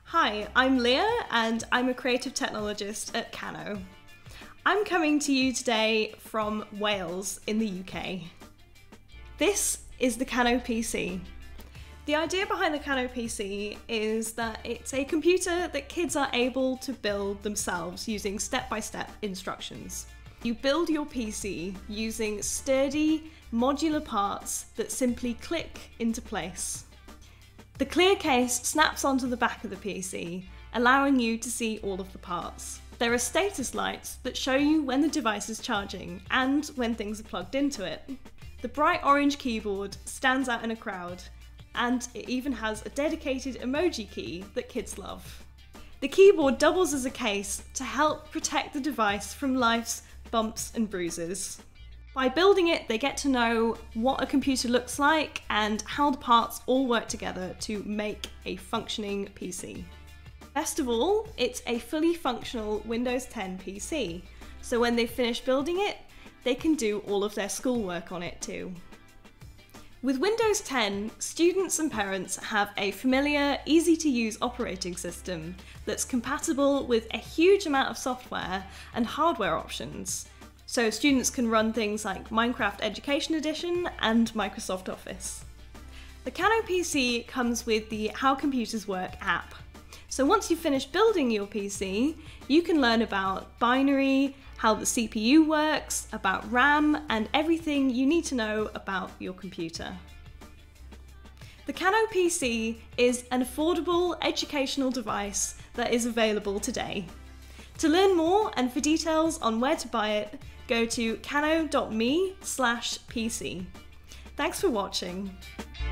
Hi, I'm Leah and I'm a creative technologist at Kano. I'm coming to you today from Wales in the UK. This is the Kano PC. The idea behind the Kano PC is that it's a computer that kids are able to build themselves using step-by-step instructions. You build your PC using sturdy, modular parts that simply click into place. The clear case snaps onto the back of the PC, allowing you to see all of the parts. There are status lights that show you when the device is charging and when things are plugged into it. The bright orange keyboard stands out in a crowd, and it even has a dedicated emoji key that kids love. The keyboard doubles as a case to help protect the device from life's bumps and bruises. By building it, they get to know what a computer looks like and how the parts all work together to make a functioning PC. Best of all, it's a fully functional Windows 10 PC, so when they've finished building it, they can do all of their schoolwork on it too. With Windows 10, students and parents have a familiar, easy-to-use operating system that's compatible with a huge amount of software and hardware options. So students can run things like Minecraft Education Edition and Microsoft Office. The Kano PC comes with the How Computers Work app. So once you've finished building your PC, you can learn about binary, how the CPU works, about RAM, and everything you need to know about your computer. The Kano PC is an affordable educational device that is available today. To learn more and for details on where to buy it, go to kano.me/pc. Thanks for watching.